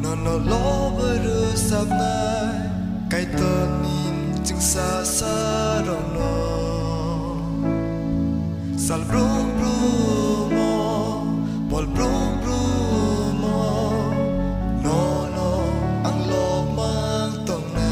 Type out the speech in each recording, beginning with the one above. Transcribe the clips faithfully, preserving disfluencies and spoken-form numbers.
no no lo beru sabna kai to nin ching sa sa ro no sal brum brum mo bol brum brum mo no no ang lo mang tong na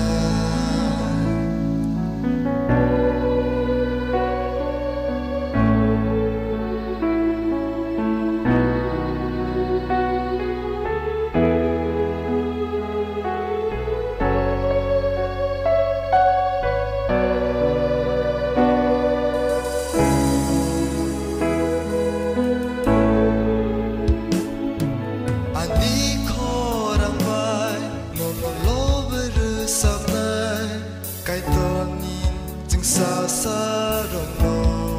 kai to nin ching sa sa ro no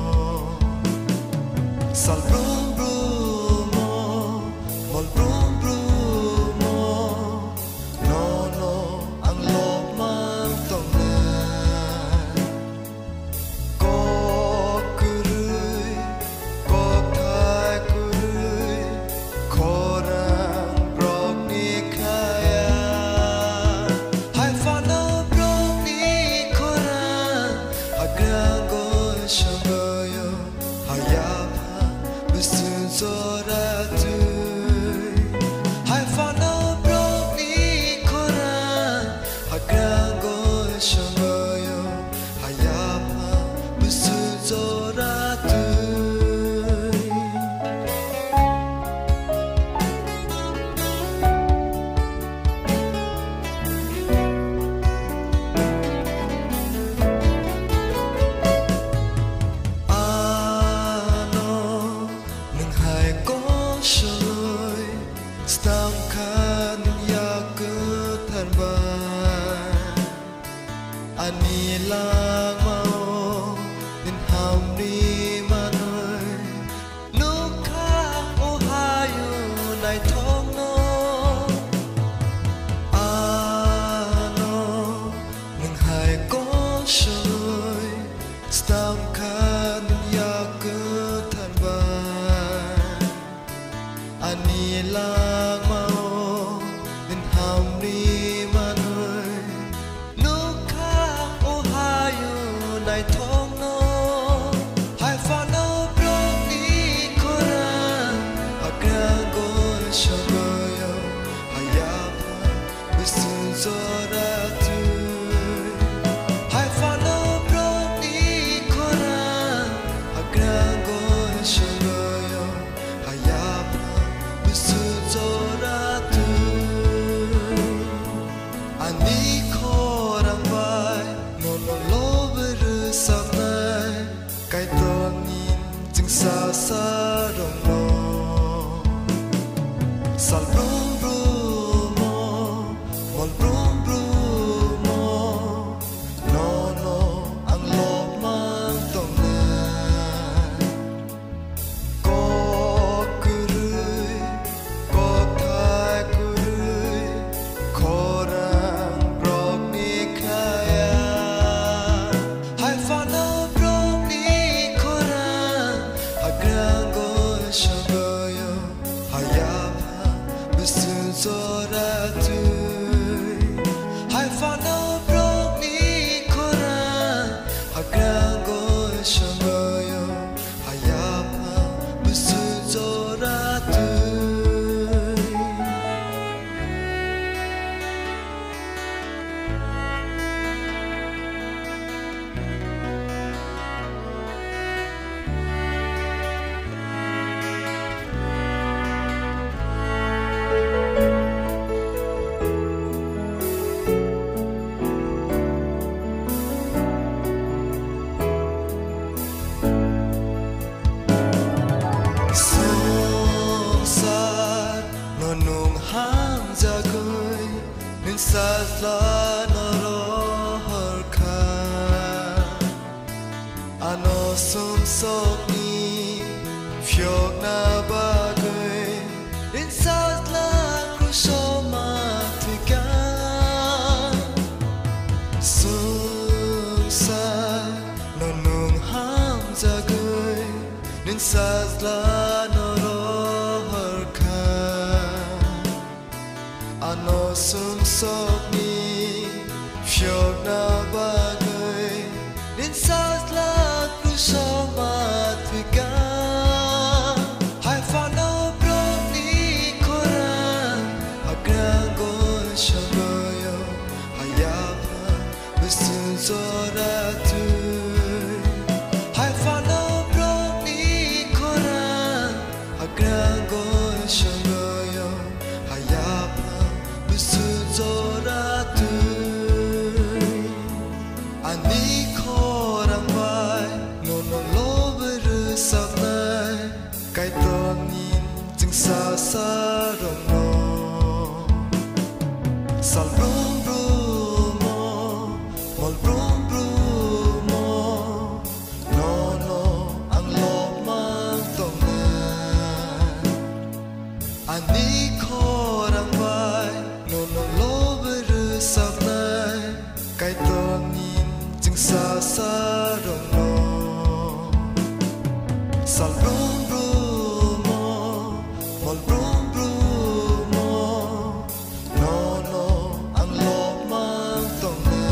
sal brum brum mo mol brum brum mo no no ang lo mang tong na ko kurui ko thai kurui korang brok ni kaya hai fa no Shangoyo hayapa bisun zoratu hai fana brokni koran hagrango shangoyo hayapa bisun zoratu ani lang mau nin ham ni manoi nukha o hayu nai thong no ano ning hai ko shui stam kan ya ku than ba ani lang mau nin ham ni manoi nai thong no hai fa no brokni koran agrago shagoyo hayapa bisun zoratu hai fa no brokni koran agrago shagoyo hayapa bisun zoratu ani korang bai no no lo sabnai kai to nin ching sa sa ro no sal brum brum mo mol brum brum mo no no ang lo mang tong na ko kurui ko thai kurui korang brok ni kaya Shangoyo hayapa bisun zoratu hai fa no brokni koran agrango shangoyo hayapa bisun zoratu Sazla noro ka ano sum sok ni fyok na bagay in sazla krusoma tika sum sa nonung ham jagay in sazla noro ka ano sum sopni phiêu na ba người đến sát la cứ so mà thủy ca hai pha no broni koran agrango shagoyo hayapa bisun zora tu hai pha no broni koran agrango shagoyo hayapa bisun zora tu ani khorang vai no no lo beru sapnai kai to nin jing sa sa rong no sal brum brum mo mol brum brum mo no no ang lo mang tong na ani khorang vai no no lo beru sapnai kai to nin jing sa sa rong no sal brum brum mo mol brum brum mo no no ang lo mang tong na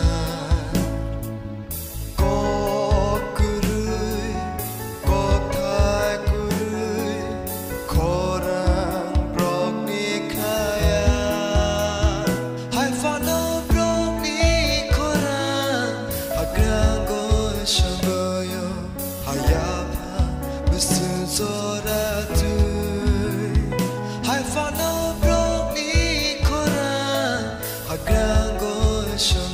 ko kurui ko thai kurui khorang brok ni khaya hai pha no brok ni khorang agrango shagoyo hayapa bisun zora tu hai pha no brok ni khorang agrango shagoyo